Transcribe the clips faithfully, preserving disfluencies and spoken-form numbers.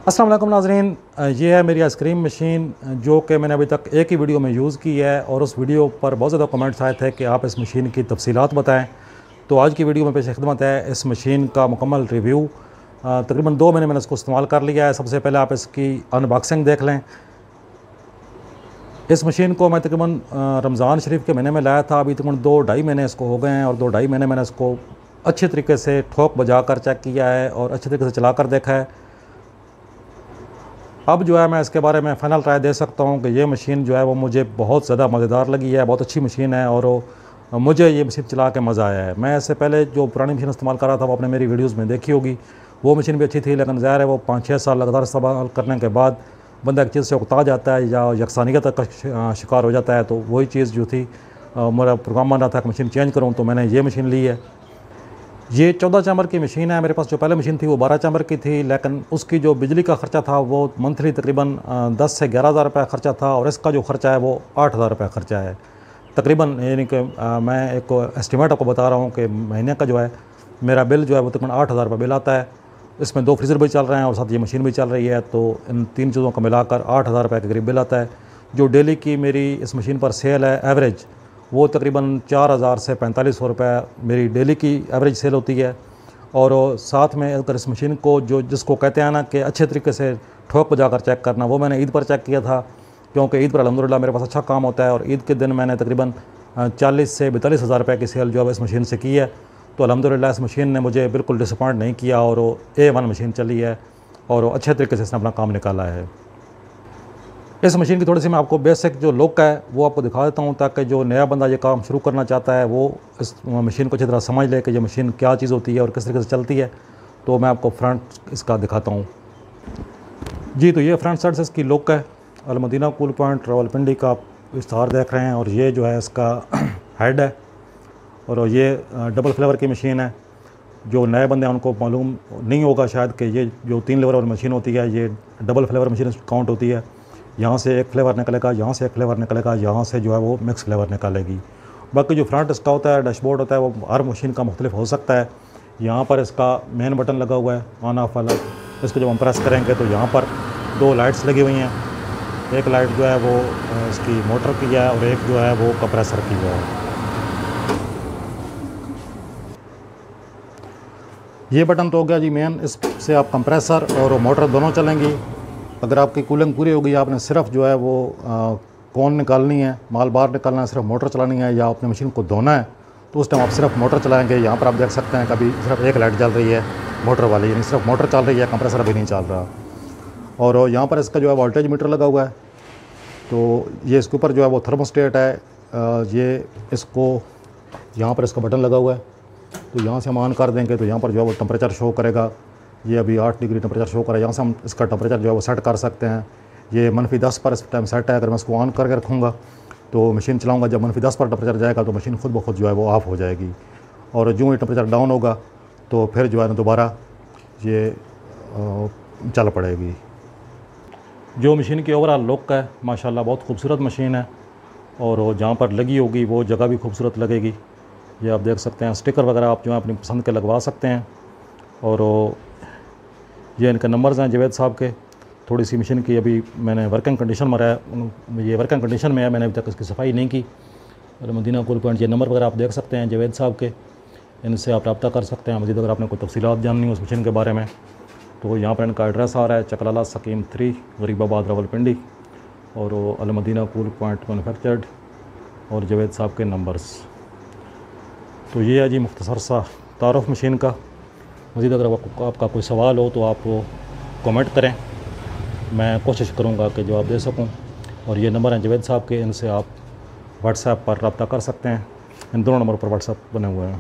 अस्सलाम वालेकुम नाज़रीन, ये है मेरी आइसक्रीम मशीन जो कि मैंने अभी तक एक ही वीडियो में यूज़ की है और उस वीडियो पर बहुत ज़्यादा कमेंट्स आए थे कि आप इस मशीन की तफसीलात बताएं। तो आज की वीडियो में पेश खिदमत है इस मशीन का मुकम्मल रिव्यू। तकरीबन दो महीने मैंने इसको इस्तेमाल कर लिया है। सबसे पहले आप इसकी अनबॉक्सिंग देख लें। इस मशीन को मैं तकरीबन रमज़ान शरीफ के महीने में लाया था। अभी तकरीबन दो ढाई महीने इसको हो गए हैं और दो ढाई महीने मैंने इसको अच्छे तरीके से ठोक बजा कर चेक किया है और अच्छे तरीके से चला कर देखा है। अब जो है मैं इसके बारे में फ़ाइनल राय दे सकता हूँ कि ये मशीन जो है वो मुझे बहुत ज़्यादा मज़ेदार लगी है, बहुत अच्छी मशीन है और मुझे ये मशीन चला के मज़ा आया है। मैं इससे पहले जो पुरानी मशीन इस्तेमाल कर रहा था वो आपने मेरी वीडियोज़ में देखी होगी, वो मशीन भी अच्छी थी, लेकिन ज़ाहिर है वो पाँच छः साल लगातार इस्तेमाल करने के बाद बंदा एक चीज़ से उकता जाता है या यकसानियत का शिकार हो जाता है। तो वही चीज़ जो थी, मेरा प्रोग्राम बन रहा था कि मशीन चेंज करूँ, तो मैंने ये मशीन ली है। ये चौदह चैम्बर की मशीन है। मेरे पास जो पहले मशीन थी वो बारह चैम्बर की थी, लेकिन उसकी जो बिजली का ख़र्चा था वो मंथली तकरीबन दस से ग्यारह हज़ार रुपये ख़र्चा था और इसका जो ख़र्चा है वो आठ हज़ार रुपये ख़र्चा है तकरीबन। यानी कि मैं एक एस्टिमेट आपको बता रहा हूँ कि महीने का जो है मेरा बिल जो है वो तकरीबन आठ हज़ार रुपये बिल आता है। इसमें दो फ्रीज़र भी चल रहे हैं और साथ ये मशीन भी चल रही है, तो इन तीन चीज़ों को मिलाकर आठ हज़ार रुपये के करीब बिल आता है। जो डेली की मेरी इस मशीन पर सेल है एवरेज, वो तकरीबन चार हज़ार से पैंतालीस सौ रुपये मेरी डेली की एवरेज सेल होती है। और साथ में अगर इस मशीन को जो जिसको कहते हैं ना कि अच्छे तरीके से ठोक बजा कर चेक करना, वो मैंने ईद पर चेक किया था, क्योंकि ईद पर अल्हम्दुलिल्लाह मेरे पास अच्छा काम होता है और ईद के दिन मैंने तकरीबन चालीस से बैतालीस हज़ार रुपये की सेल जो है इस मशीन से की है। तो अल्हम्दुलिल्लाह इस मशीन ने मुझे बिल्कुल डिसअपॉइंट नहीं किया और वो ए वन मशीन चली है और अच्छे तरीके से इसने अपना काम निकाला है। इस मशीन की थोड़ी सी मैं आपको बेसिक जो लुक है वो आपको दिखा देता हूँ, ताकि जो नया बंदा ये काम शुरू करना चाहता है वो इस मशीन को अच्छी तरह समझ ले कि ये मशीन क्या चीज़ होती है और किस तरीके से चलती है। तो मैं आपको फ्रंट इसका दिखाता हूँ जी। तो ये फ्रंट साइड से इसकी लुक है। अल मदीना कूल पॉइंट रावलपिंडी का आप इश्तहार देख रहे हैं और ये जो है इसका हेड है और ये डबल फ्लेवर की मशीन है। जो नए बंदे हैं उनको मालूम नहीं होगा शायद कि ये जो तीन लेवर वाली मशीन होती है ये डबल फ्लेवर मशीन काउंट होती है। यहाँ से एक फ्लेवर निकलेगा, यहाँ से एक फ्लेवर निकलेगा, यहाँ से जो है वो मिक्स फ्लेवर निकालेगी। बाकी जो फ्रंट इसका होता है, डैशबोर्ड होता है, वो हर मशीन का मुख्तलिफ हो सकता है। यहाँ पर इसका मेन बटन लगा हुआ है ऑन ऑफ वाला। इसको जब हम प्रेस करेंगे तो यहाँ पर दो लाइट्स लगी हुई हैं। एक लाइट जो है वो इसकी मोटर की है और एक जो है वो कंप्रेसर की है। ये बटन तो हो गया जी मेन, इससे आप कंप्रेसर और मोटर दोनों चलेंगी। अगर आपकी कूलिंग पूरी होगी, आपने सिर्फ जो है वो आ, कौन निकालनी है, माल बाहर निकालना है, सिर्फ मोटर चलानी है या अपनी मशीन को धोना है, तो उस टाइम आप सिर्फ मोटर चलाएंगे। यहाँ पर आप देख सकते हैं कभी सिर्फ एक लाइट जल रही है मोटर वाली, यानी सिर्फ मोटर चल रही है, कंप्रेसर भी नहीं चल रहा। और यहाँ पर इसका जो है वोल्टेज मीटर लगा हुआ है। तो ये इसके ऊपर जो है वो थर्मोस्टेट है। आ, ये इसको यहाँ पर इसका बटन लगा हुआ है, तो यहाँ से हम ऑन कर देंगे तो यहाँ पर जो है वो टेम्परेचर शो करेगा। ये अभी आठ डिग्री टेम्परेचर शो करा है। यहाँ से हम इसका टेम्परेचर जो है वो सेट कर सकते हैं। ये मनफी दस पर इस टाइम सेट है। अगर मैं इसको ऑन करके रखूँगा तो मशीन चलाऊँगा, जब मनफी दस पर टेम्परेचर जाएगा तो मशीन खुद ब खुद जो है वो ऑफ़ हो जाएगी और जो ही टेम्परेचर डाउन होगा तो फिर जो है ना दोबारा ये चल पड़ेगी। जो मशीन की ओवरऑल लुक है माशाल्लाह बहुत खूबसूरत मशीन है और जहाँ पर लगी होगी वो जगह भी खूबसूरत लगेगी। ये आप देख सकते हैं, स्टिकर वगैरह आप जो है अपनी पसंद के लगवा सकते हैं। और ये इनके नंबर्स हैं जावेद साहब के। थोड़ी सी मशीन की अभी मैंने वर्किंग कंडीशन में है, ये वर्किंग कंडीशन में है, मैंने अभी तक इसकी सफाई नहीं की। और मदीना कूल पॉइंट ये नंबर वगैरह आप देख सकते हैं जावेद साहब के, इनसे आप रब्ता कर सकते हैं। मज़ीद अगर आपने कोई तफसीलात जाननी हो उस मशीन के बारे में तो यहाँ पर इनका एड्रेस आ रहा है, चकलाला सकीम थ्री गरीबाबाद रावलपिंडी, और Al Madina cool point manufactured और जावेद साहब के नंबर्स। तो ये है जी मुख्तसर सा तारुफ मशीन का। मज़ीद अगर आपका, आपका कोई सवाल हो तो आप वो कमेंट करें, मैं कोशिश करूँगा कि जवाब दे सकूँ। और ये नंबर हैं जावेद साहब के, इनसे आप व्हाट्सएप पर रब्ता कर सकते हैं। इन दोनों नंबर पर व्हाट्सएप बने हुए हैं।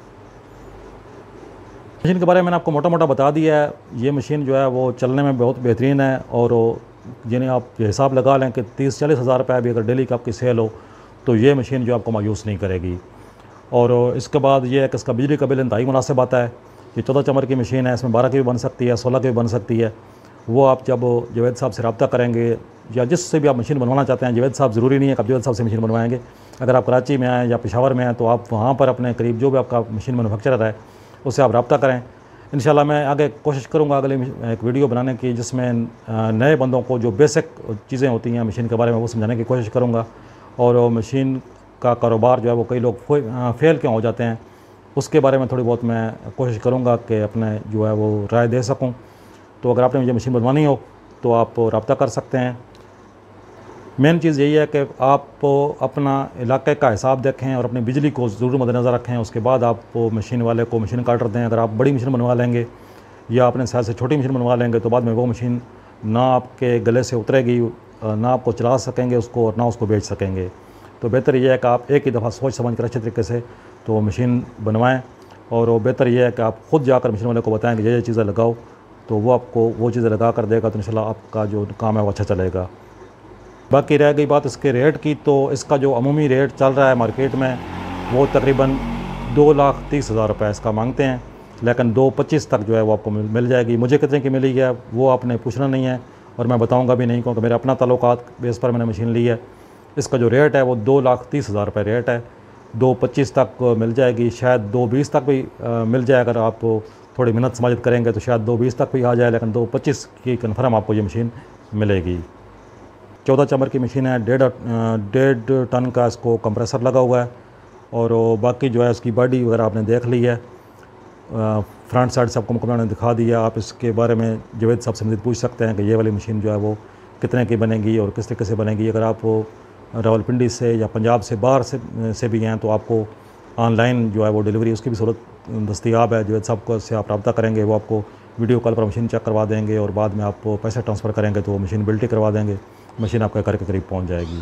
मशीन के बारे में मैंने आपको मोटा मोटा बता दिया है। ये मशीन जो है वो चलने में बहुत बेहतरीन है और यानी आप ये हिसाब लगा लें कि तीस चालीस हज़ार रुपये भी अगर डेली की आपकी सेल हो तो ये मशीन जो आपको मायूस नहीं करेगी। और इसके बाद ये है कि इसका बिजली का बिल इंतहाई मुनासिब आता है। ये चौदह चमर की मशीन है, इसमें बारह की भी बन सकती है, सोलह की भी बन सकती है। वो आप जब जावेद साहब से रब्ता करेंगे या जिससे भी आप मशीन बनवाना चाहते हैं, जावेद साहब ज़रूरी नहीं है कि आप जावेद साहब से मशीन बनवाएंगे। अगर आप कराची में आएँ या पेशावर में आएँ तो आप वहाँ पर अपने करीब जो भी आपका मशीन मैनुफैक्चरर है उससे आप रब्ता करें। इंशाल्लाह मैं आगे कोशिश करूँगा अगले एक वीडियो बनाने की जिसमें नए बंदों को जो बेसिक चीज़ें होती हैं मशीन के बारे में वो समझाने की कोशिश करूँगा। और मशीन का कारोबार जो है वो कई लोग फेल क्यों हो जाते हैं उसके बारे में थोड़ी बहुत मैं कोशिश करूँगा कि अपने जो है वो राय दे सकूँ। तो अगर आपने मुझे मशीन बनवानी हो तो आप रब्ता कर सकते हैं। मेन चीज़ यही है कि आप अपना इलाके का हिसाब देखें और अपनी बिजली को ज़रूर मद्देनज़र रखें। उसके बाद आप मशीन वाले को मशीन का ऑर्डर दें। अगर आप बड़ी मशीन बनवा लेंगे या अपने साइज़ से छोटी मशीन बनवा लेंगे तो बाद में वो मशीन ना आपके गले से उतरेगी, ना आपको चला सकेंगे उसको और ना उसको बेच सकेंगे। तो बेहतर यह है कि आप एक ही दफ़ा सोच समझ कर अच्छे तरीके से तो मशीन बनवाएँ। और बेहतर यह है कि आप ख़ुद जाकर मशीन वाले को बताएँ कि ये ये चीज़ें लगाओ, तो वो आपको वो चीज़ें लगा कर देगा। तो इंशाल्लाह आपका जो काम है वो अच्छा चलेगा। बाकी रह गई बात इसके रेट की, तो इसका जो अमूमी रेट चल रहा है मार्केट में वो तकरीबन दो लाख तीस हज़ार रुपये इसका मांगते हैं, लेकिन दो पच्चीस तक जो है वो आपको मिल, मिल जाएगी। मुझे कितने की मिली है वो आपने पूछना नहीं है और मैं बताऊंगा भी नहीं, क्योंकि मेरा अपना ताल्लुकात बेस पर मैंने मशीन ली है। इसका जो रेट है वो दो लाख तीस हज़ार रुपये रेट है। दो पच्चीस तक मिल जाएगी, शायद दो बीस तक भी आ, मिल जाए। अगर आप थोड़ी मेहनत समाजत करेंगे तो शायद दो बीस तक भी आ जाए, लेकिन दो पच्चीस की कन्फर्म आपको ये मशीन मिलेगी। चौदह चम्बर की मशीन है, डेढ़ डेढ़ टन का इसको कंप्रेसर लगा हुआ है। और बाकी जो है उसकी बॉडी वगैरह आपने देख ली है, फ्रंट साइड से आपको मुकम्मल ने दिखा दिया। आप इसके बारे में जवेद साहब से मज़ीद पूछ सकते हैं कि ये वाली मशीन जो है वो कितने की बनेगी और किस तरीके से बनेगी। अगर आप रावलपिंडी से या पंजाब से बाहर से से भी हैं तो आपको ऑनलाइन जो है वो डिलीवरी उसकी भी सहूलत दस्तियाब है। जवेद साहब को से आप रब्ता करेंगे, वो आपको वीडियो कॉल पर मशीन चेक करवा देंगे और बाद में आप पैसे ट्रांसफ़र करेंगे तो वो मशीन बिल्टी करवा देंगे, मशीन आपके घर के करीब पहुंच जाएगी।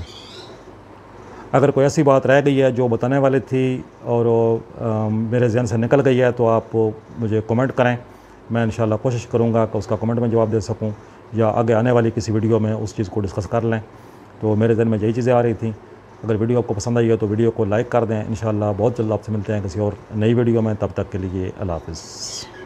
अगर कोई ऐसी बात रह गई है जो बताने वाली थी और आ, मेरे जहन से निकल गई है तो आप मुझे कमेंट करें। मैं इंशाल्लाह कोशिश करूंगा कि उसका कमेंट में जवाब दे सकूं या आगे आने वाली किसी वीडियो में उस चीज़ को डिस्कस कर लें। तो मेरे जहन में यही चीज़ें आ रही थी। अगर वीडियो आपको पसंद आई है तो वीडियो को लाइक कर दें। इंशाल्लाह बहुत जल्द आपसे मिलते हैं किसी और नई वीडियो में। तब तक के लिए अल्लाह हाफ़िज़।